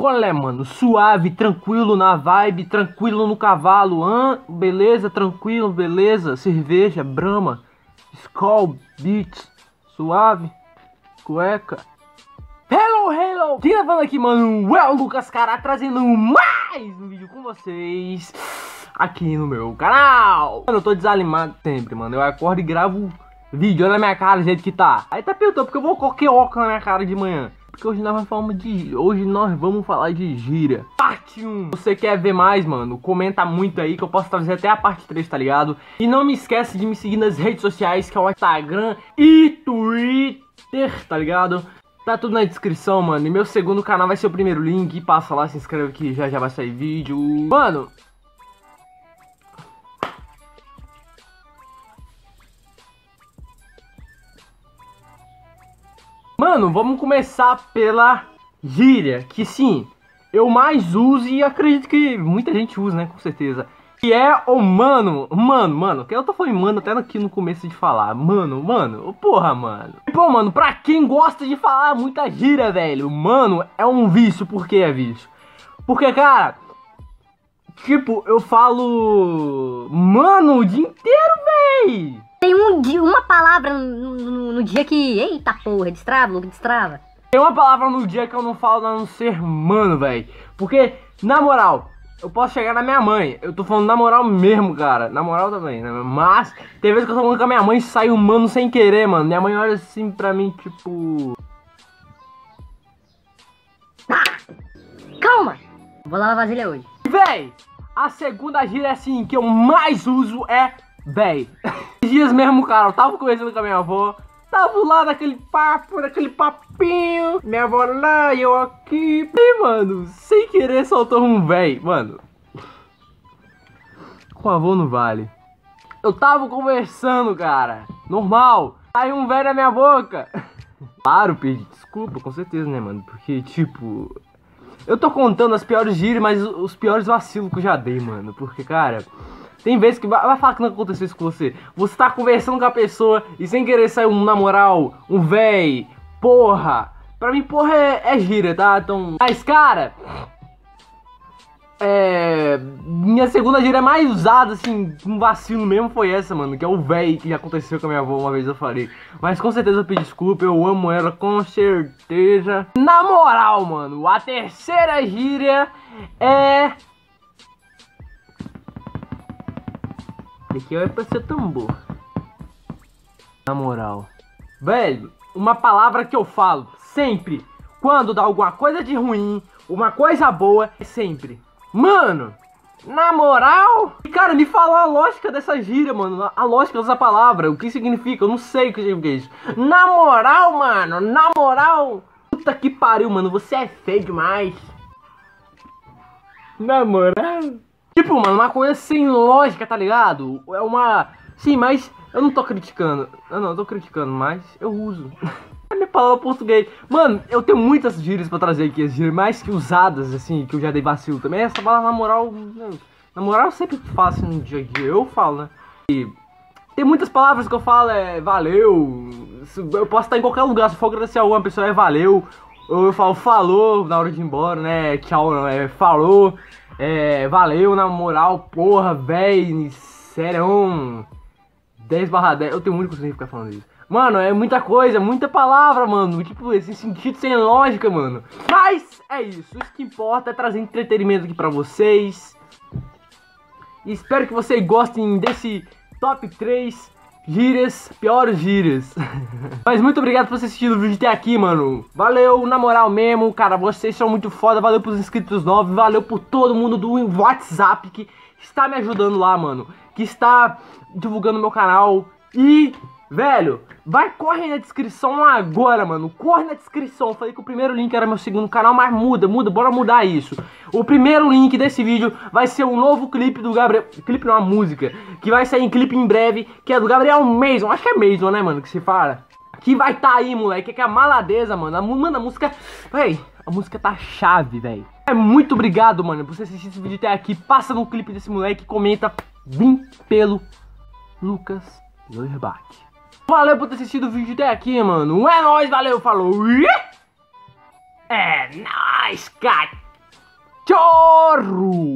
qual é, mano? Suave, tranquilo na vibe, tranquilo no cavalo, beleza, tranquilo, beleza. Cerveja, Brahma, Skol, Beats, suave, cueca. Hello! Quem tá falando aqui, mano? É o Lucas Cará, trazendo mais um vídeo com vocês aqui no meu canal. Mano, eu tô desanimado sempre, mano. Eu acordo e gravo vídeo, olha na minha cara do jeito que tá. Aí tá perguntando porque eu vou colocar óculos na minha cara de manhã. Porque hoje nós vamos falar de gíria. Parte 1. Você quer ver mais, mano? Comenta muito aí que eu posso trazer até a parte 3, tá ligado? E não me esquece de me seguir nas redes sociais, que é o Instagram e Twitter, tá ligado? Tá tudo na descrição, mano. E meu segundo canal vai ser o primeiro link. Passa lá, se inscreve que já vai sair vídeo. Mano, vamos começar pela gíria, que sim, eu mais uso e acredito que muita gente usa, né, com certeza. Que é o mano, que eu tô falando mano até aqui no começo de falar. Porra, mano. Pô, mano, pra quem gosta de falar muita gíria, velho, mano, é um vício. Por que é vício? Porque, cara, tipo, eu falo mano o dia inteiro, véi. Tem uma palavra no dia que... Eita porra, destrava, Lucas, destrava. Tem uma palavra no dia que eu não falo a não ser mano, velho. Porque, na moral, eu posso chegar na minha mãe. Eu tô falando na moral mesmo, cara. Na moral também, né? Mas, tem vezes que eu tô falando com a minha mãe e sai um mano sem querer, mano. Minha mãe olha assim pra mim, tipo... Calma! Vou lavar a vasilha hoje. Véi, a segunda gíria, assim, que eu mais uso é... Véi, esses dias mesmo, cara, eu tava conversando com a minha avó. Tava lá naquele papo, naquele papinho. Minha avó lá e eu aqui. E, mano, sem querer soltou um véi. Mano, com a avó não vale. Eu tava conversando, cara, normal. Aí um véi na minha boca. Claro, pedi desculpa, com certeza, né, mano? Porque, tipo... Eu tô contando as piores gírias, mas os piores vacilos que eu já dei, mano. Porque, cara... Tem vezes que vai falar que não aconteceu isso com você. Você tá conversando com a pessoa e sem querer sair um na moral, um véi, porra. Pra mim, porra é gíria, tá? Então... Mas, cara... Minha segunda gíria mais usada, assim, um vacilo mesmo foi essa, mano. Que é o véi que já aconteceu com a minha avó uma vez, eu falei. Mas com certeza eu pedi desculpa, eu amo ela, com certeza. Na moral, mano, a terceira gíria é... Aqui é pra ser tambor. Na moral, velho, uma palavra que eu falo sempre quando dá alguma coisa de ruim, uma coisa boa, é sempre mano, na moral. E, cara, me fala a lógica dessa gíria, mano. A lógica dessa palavra, o que significa, eu não sei o que significa isso. Na moral, mano, na moral. Puta que pariu, mano, você é feio demais. Na moral. Tipo, mano, uma coisa sem lógica, tá ligado? É uma... Sim, mas eu não tô criticando. Eu tô criticando, mas eu uso. É minha palavra português. Mano, eu tenho muitas gírias pra trazer aqui. As gírias mais que usadas, assim, que eu já dei vacilo também. Essa palavra, na moral... Na moral, eu sempre faço no dia a dia. Eu falo, né? E tem muitas palavras que eu falo, valeu. Eu posso estar em qualquer lugar. Se for agradecer a alguma pessoa, valeu. Ou eu falo falou na hora de ir embora, né? Tchau, falou. Valeu, na moral, porra, véi, sério, 10/10, eu tenho muito costume de ficar falando isso. Mano, é muita coisa, muita palavra, mano, tipo, esse sentido sem lógica, mano. Mas, é isso que importa é trazer entretenimento aqui pra vocês. E espero que vocês gostem desse top 3 gírias, piores gírias. Mas muito obrigado por você assistir o vídeo até aqui, mano. Valeu, na moral mesmo, cara, vocês são muito foda. Valeu pros inscritos novos, valeu por todo mundo do WhatsApp que está me ajudando lá, mano, que está divulgando meu canal. E, velho, corre na descrição agora, mano. Corre na descrição. Eu falei que o primeiro link era meu segundo canal, mas muda, bora mudar isso. O primeiro link desse vídeo vai ser um novo clipe do Gabriel. Clipe não, uma música. Que vai sair em clipe em breve. Que é do Gabriel Mason. Acho que é Mason, né, mano? Que se fala. Que vai tá aí, moleque. Que é a Maladeza, mano. Mano, a música. Véi, a música tá chave, velho. Muito obrigado, mano, por você assistir esse vídeo até aqui. Passa no clipe desse moleque. Comenta. Vim pelo Lucas Loirbach. Valeu por ter assistido o vídeo até aqui, mano. É nóis, valeu, falou. É nóis, cara. carro.